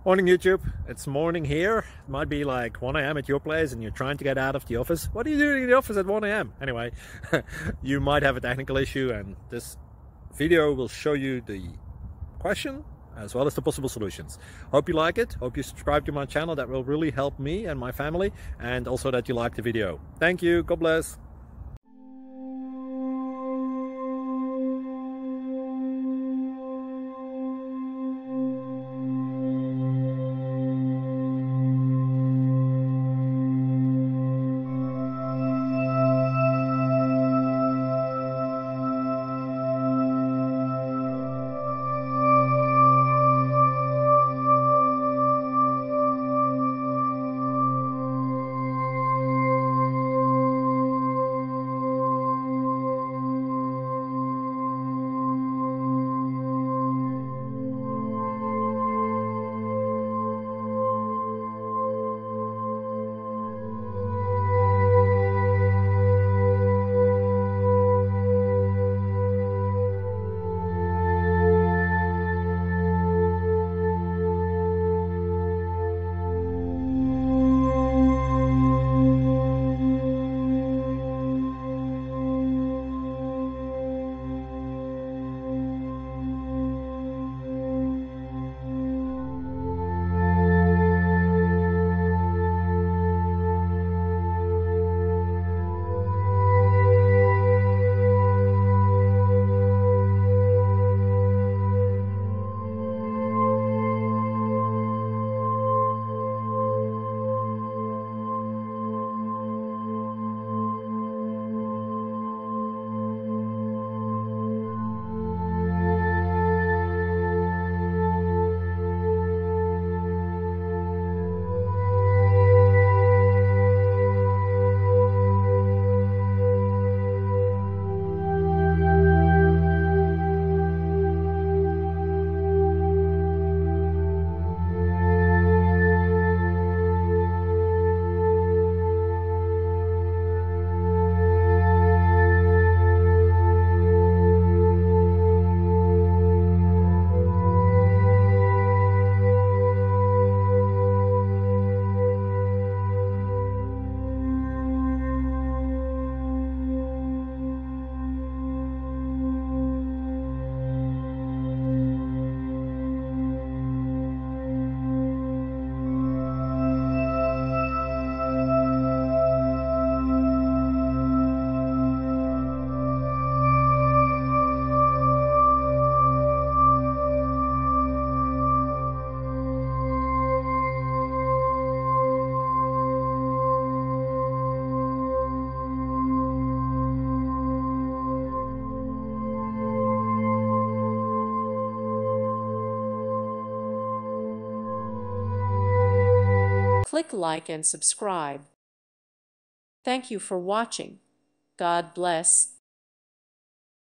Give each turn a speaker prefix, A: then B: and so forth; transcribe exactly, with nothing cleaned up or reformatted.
A: Morning YouTube, it's morning here. It might be like one A M at your place and you're trying to get out of the office. What are you doing in the office at one A M? Anyway, you might have a technical issue and this video will show you the question as well as the possible solutions. Hope you like it, hope you subscribe to my channel. That will really help me and my family, and also that you like the video. Thank you, God bless.
B: Click like and subscribe. Thank you for watching. God bless.